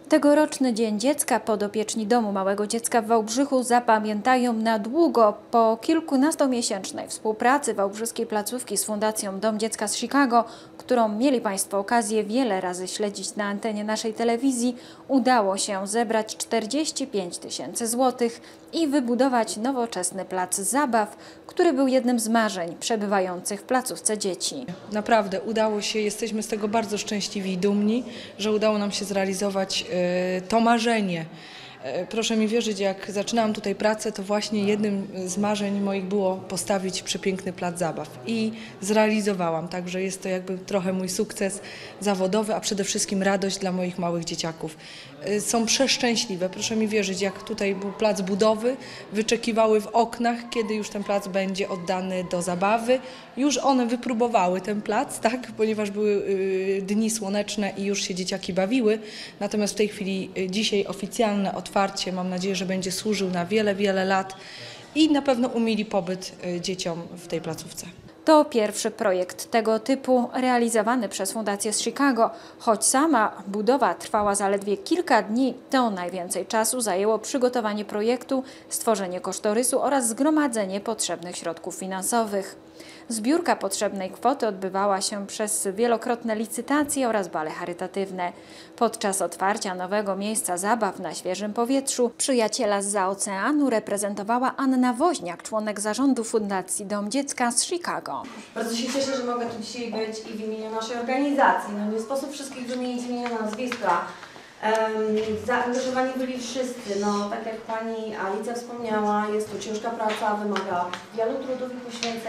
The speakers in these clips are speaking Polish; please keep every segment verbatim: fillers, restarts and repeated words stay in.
Tegoroczny Dzień Dziecka podopieczni Domu Małego Dziecka w Wałbrzychu zapamiętają na długo. Po kilkunastomiesięcznej współpracy wałbrzyskiej placówki z Fundacją Dom Dziecka z Chicago, którą mieli Państwo okazję wiele razy śledzić na antenie naszej telewizji, udało się zebrać czterdzieści pięć tysięcy złotych i wybudować nowoczesny plac zabaw, który był jednym z marzeń przebywających w placówce dzieci. Naprawdę udało się, jesteśmy z tego bardzo szczęśliwi i dumni, że udało nam się zrealizować to marzenie. Proszę mi wierzyć, jak zaczynałam tutaj pracę, to właśnie jednym z marzeń moich było postawić przepiękny plac zabaw i zrealizowałam, także jest to jakby trochę mój sukces zawodowy, a przede wszystkim radość dla moich małych dzieciaków. Są przeszczęśliwe, proszę mi wierzyć, jak tutaj był plac budowy, wyczekiwały w oknach, kiedy już ten plac będzie oddany do zabawy. Już one wypróbowały ten plac, tak, ponieważ były dni słoneczne i już się dzieciaki bawiły, natomiast w tej chwili dzisiaj oficjalne otwarcie, mam nadzieję, że będzie służył na wiele, wiele lat i na pewno umili pobyt dzieciom w tej placówce. To pierwszy projekt tego typu realizowany przez Fundację z Chicago. Choć sama budowa trwała zaledwie kilka dni, to najwięcej czasu zajęło przygotowanie projektu, stworzenie kosztorysu oraz zgromadzenie potrzebnych środków finansowych. Zbiórka potrzebnej kwoty odbywała się przez wielokrotne licytacje oraz bale charytatywne. Podczas otwarcia nowego miejsca zabaw na świeżym powietrzu przyjaciela zza oceanu reprezentowała Anna Woźniak, członek zarządu Fundacji Dom Dziecka z Chicago. Bardzo się cieszę, że mogę tu dzisiaj być i w imieniu naszej organizacji. No nie sposób wszystkich wymienić imienia, nazwiska. Um, zaangażowani byli wszyscy. No, tak jak pani Alicja wspomniała, jest to ciężka praca, wymaga wielu trudów i poświęceń.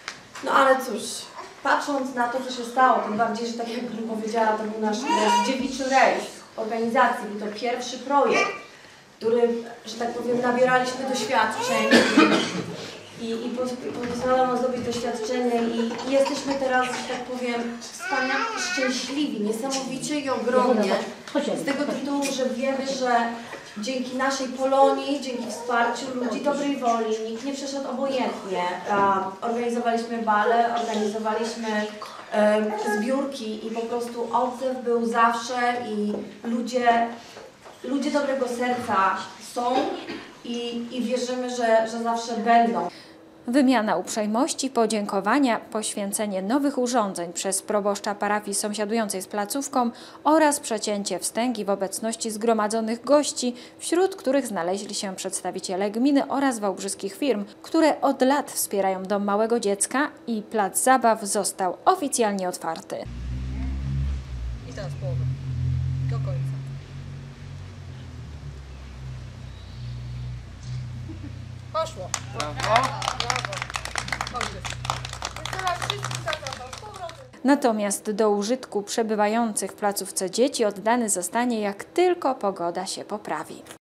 No ale cóż, patrząc na to, co się stało, tym bardziej, że tak jak pani powiedziała, to był nasz dziewiczy rejs organizacji, był to pierwszy projekt, który, że tak powiem, nabieraliśmy doświadczeń i, i pozwalał nam zdobyć doświadczenie i, i jesteśmy teraz, że tak powiem, wspaniale szczęśliwi, niesamowicie i ogromnie z tego tytułu, że wiemy, że dzięki naszej Polonii, dzięki wsparciu ludzi dobrej woli, nikt nie przeszedł obojętnie. Organizowaliśmy bale, organizowaliśmy e, zbiórki i po prostu odzew był zawsze i ludzie, ludzie dobrego serca są i, i wierzymy, że, że zawsze będą. Wymiana uprzejmości, podziękowania, poświęcenie nowych urządzeń przez proboszcza parafii sąsiadującej z placówką oraz przecięcie wstęgi w obecności zgromadzonych gości, wśród których znaleźli się przedstawiciele gminy oraz wałbrzyskich firm, które od lat wspierają Dom Małego Dziecka i plac zabaw został oficjalnie otwarty. I teraz połowę, do końca. Poszło. Brawo. Natomiast do użytku przebywających w placówce dzieci oddany zostanie, jak tylko pogoda się poprawi.